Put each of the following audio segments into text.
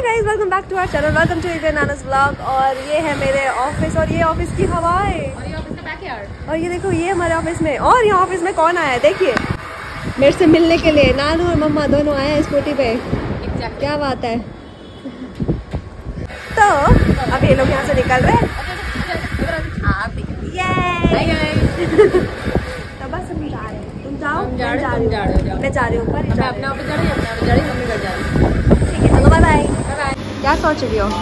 Guys, welcome back to our channel, welcome to Nana's vlog. और ये है मेरे ऑफिस और ये ऑफिस की हवाएं और ये ऑफिस का बैकयार्ड। और ये देखो ये हमारे ऑफिस में। और यहाँ ऑफिस में कौन आया है देखिए, मेरे से मिलने के लिए नानू और मम्मा दोनों आए हैं स्कूटी पे। क्या बात है। तो अब ये लोग यहाँ से निकल रहे हैं। तो बस हम जा रहे हैं। तुम जाओ, मैं जा रही हूँ ऊपर। मैं अपने ऑफिस जा रही हूँ, अपने जा रही हूँ, मम्मी घर जा रही हूँ। ठीक है, चलो बाय बाय। क्या सोच रही हो?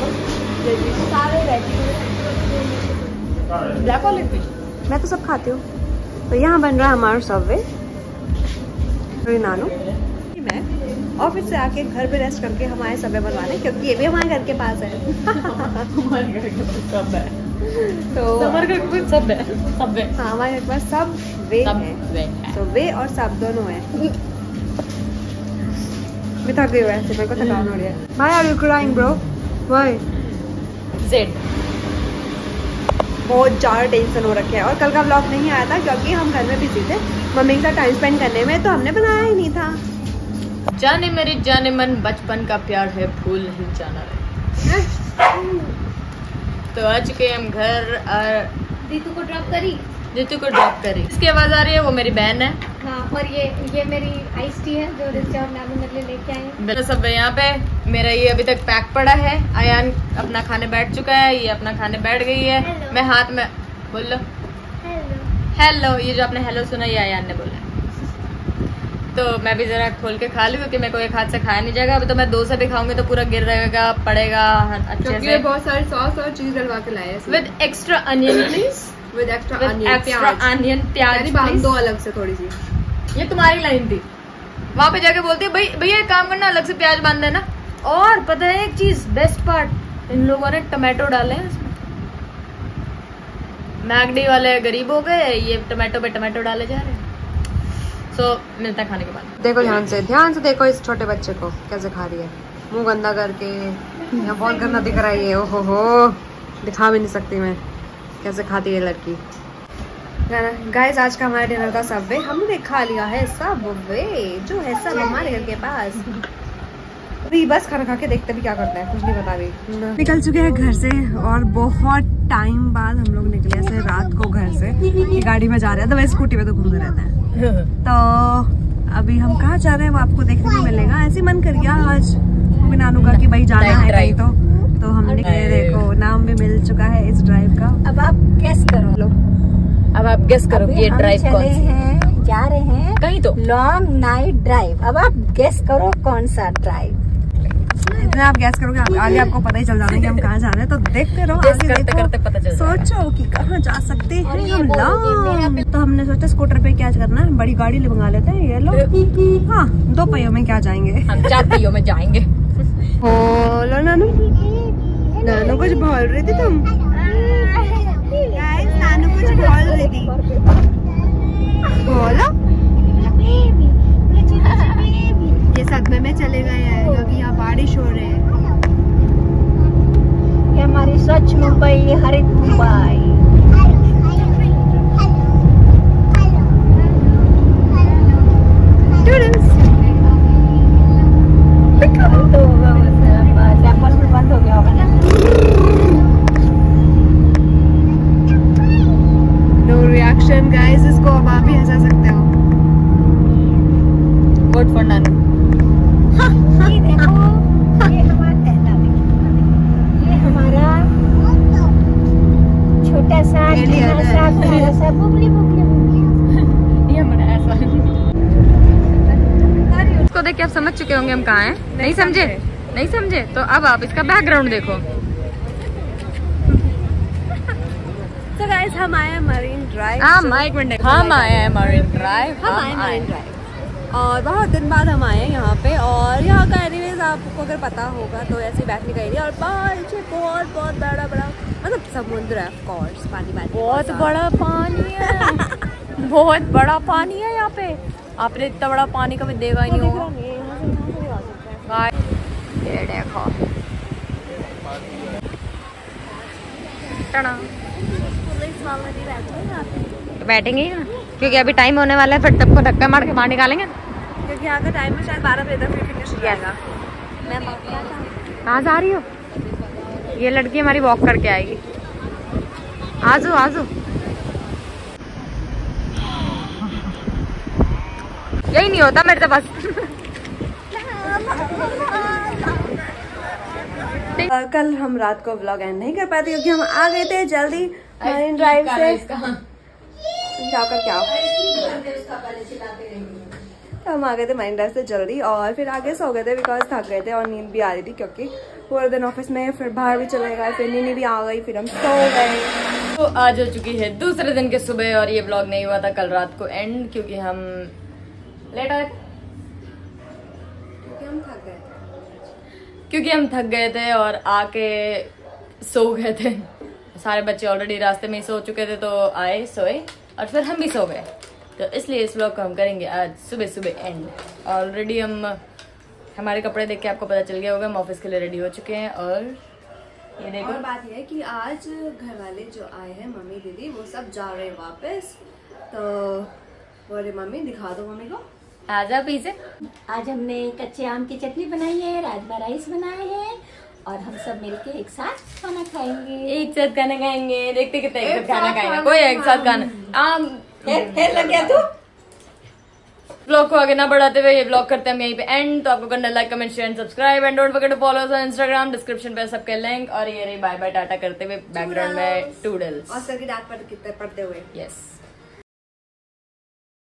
ब्लैक और लिट्टी मैं तो सब खाती हूँ। तो यहाँ बन रहा है हमारा सबवे। नानू मैं ऑफिस से आके घर पे रेस्ट करके हम आए सबवे बनवाने, क्योंकि ये भी हमारे घर के पास है। हमारे घर के पास सब है। तो हमारे घर के पास सब है, सब है। हाँ, हमारे घर के पास सब वे है। तो वे और सब दोनों है। मैं थक गई हूँ ऐसे, मेरे को थकान हो रही है। Why are you crying, bro? Why? जेड बहुत ज़्यादा टेंशन हो रखे है। और कल का व्लॉग नहीं आया था क्योंकि हम घर में बिजी थे मम्मी के साथ टाइम स्पेंड करने में, तो हमने बनाया ही नहीं था। जाने मेरी जाने मन, बचपन का प्यार है, भूल नहीं जाना रे। तो आ चुके हम घर और दीतू को ड्रॉप करी। जीतू को ड्रॉप करी। इसकी आवाज आ रही है, वो मेरी बहन है। हाँ, और ये मेरी आइस टी है जो रिचा और नानू मेरे लिए लेके आए हैं। मेरा सब यहाँ पे, मेरा ये अभी तक पैक पड़ा है। आयान अपना खाने बैठ चुका है, ये अपना खाने बैठ गई है। Hello. मैं हाथ में बोल लो हेलो। हेलो, ये जो आपने हेलो सुना ये आयान ने बोला। तो मैं भी जरा खोल के खा लूं क्योंकि मेरे को एक हाथ से खाया नहीं जाएगा। अभी तो मैं 2 से भी खाऊंगी तो पूरा गिर रहेगा, पड़ेगा अच्छे से। बहुत सारी सॉस और चीज डलवा के लाए हैं with extra onion please, with extra onion प्याज बांध please. दो अलग से थोड़ी सी। ये तुम्हारी लाइन थी। वहां पे जाके बोलती है भाई भैया एक काम करना, अलग से प्याज बांध देना। और पता है एक चीज, बेस्ट पार्ट, इन लोगों ने टमाटो डाले हैं इसमें। मैगडी वाले गरीब हो गए, ये टमाटो पे टमाटो डाले जा रहे हैं। सो मिलता है खाने के बाद। देखो ध्यान से देखो इस छोटे बच्चे को कैसे खा रही है, मुंह गंदा करके। यहाँ बहुत गंदा दिख रहा है ये। ओहो हो, दिखा भी नहीं सकती मैं कैसे खाती है लड़की। गाइस, आज का हमारा डिनर का सबवे हमने खा लिया है। सबवे जो है सब हमारे घर के पास। अभी बस खाना खा के देखते भी क्या करता है, कुछ नहीं पता अभी। निकल चुके हैं घर से और बहुत टाइम बाद हम लोग निकले ऐसे रात को घर से। गाड़ी में जा रहे हैं, तो वैसे स्कूटी पे तो घूमते रहते हैं। तो अभी हम कहाँ जा रहे हैं वो आपको देखने को मिलेगा। ऐसे मन कर गया आज मम्मी नानू का कि भाई जाना है कहीं। तो हमने देखो नाम भी मिल चुका है इस ड्राइव का। अब आप गेस करो। अब आप गेस करो कि ये ड्राइव कौन सी हैं, जा रहे हैं कहीं तो लॉन्ग नाइट ड्राइव। अब आप गेस करो कौन सा ड्राइव। इतना आप गैस करोगे आगे आपको पता ही चल जाना है कि हम कहाँ जा रहे हैं। तो देखते रहो, आगे करते पता चल जाएगा। सोचो कि कहाँ जा सकते हैं हम लोग। तो हमने सोचा स्कूटर पे क्या करना है, बड़ी गाड़ी मंगा लेते हैं। ये लोग हाँ 2 पहियों में क्या जाएंगे, हम 4 पहियों में जाएंगे। बोलो नानू, नानू कुछ बोल रही थी तुम। नानू कुछ बोल रही थी, बोलो। ये सदमे में चले गए हैं क्योंकि यहाँ बारिश हो रही है। ये हमारी स्वच्छ मुंबई, हरित मुंबई। तो सैंपल में बंद हो गया होगा ना। नो रिएक्शन गाइस, इसको अब आप भी हंसा सकते हो। Vote for Nanu. ये देखो, ये हमारा छोटा सा प्यारा सा बुबली बुबली। ये हमारा ऐसा इसको देख के आप समझ चुके होंगे हम कहाँ हैं। नहीं समझे तो अब आप इसका बैकग्राउंड देखो। तो गाइस, हम आए हैं मरीन ड्राइव। हम आए हैं मरीन ड्राइव। और बहुत दिन बाद हम आए हैं यहाँ पे। और यहाँ का एनीवेज आपको अगर पता होगा तो ऐसे बैठने का एरिया। और पीछे बहुत बड़ा मतलब समुद्र है, ऑफ कोर्स। पानी बहुत बड़ा पानी है। बहुत बड़ा पानी है यहाँ पे। आपने इतना बड़ा पानी कभी देखा ही नहीं होगा। ये देखो बैठेंगे ही ना, क्योंकि अभी टाइम होने वाला है। फिर सबको धक्का मार के बाहर निकालेंगे क्योंकि यहाँ का टाइम है शायद 12 बजे तक फिर फिनिश हो जाएगा। मैं कहाँ से आ रही हो? ये लड़की हमारी वॉक करके आएगी। आजू आजू, यही नहीं होता मेरे से बस। कल हम रात को व्लॉग एंड नहीं कर पाते क्योंकि हम आ गए थे जल्दी मरीन ड्राइव से। जाकर क्या तो हम आ गए थे मरीन ड्राइव से जल्दी और फिर आगे सो गए थे बिकॉज थक गए थे और नींद भी आ रही थी क्योंकि पूरे दिन ऑफिस में, फिर बाहर भी चले गए, फिर नींद भी आ गई, फिर हम सो गए। तो आज हो चुकी है दूसरे दिन के सुबह और ये व्लॉग नहीं हुआ था कल रात को एंड क्योंकि हम लेट आए थे, क्योंकि हम थक गए थे और आके सो गए थे। सारे बच्चे ऑलरेडी रास्ते में ही सो चुके थे तो आए, सोए और फिर हम भी सो गए। तो इसलिए इस व्लॉग को हम करेंगे आज सुबह सुबह एंड। ऑलरेडी हम हमारे कपड़े देख के आपको पता चल गया होगा, हम ऑफिस के लिए रेडी हो चुके हैं। और ये देखो, और बात यह है कि आज घर वाले जो आए हैं मम्मी दीदी वो सब जा रहे हैं वापस। तो बोले मम्मी दिखा दो मम्मी को, आजा पीछे। आज हमने कच्चे आम की चटनी बनाई है, राजमा राइस बनाए हैं और हम सब मिलके एक साथ खाना खाएंगे। एक साथ खाना खाएंगे, देखते कितना एक साथ खाना खाएंगे, कोई एक साथ खाना। आम लग गया तू। व्लॉग को आगे ना बढ़ाते हुए ये व्लॉग करते हैं हम यहीं पे एंड। तो आपको करना like comment share subscribe and don't forget to follow us on Instagram, description पे सबके लिंक। और ये रही बाय बाय टाटा करते हुए बैकग्राउंड में टूडल्स और सर की डांट पड़ते हुए। यस।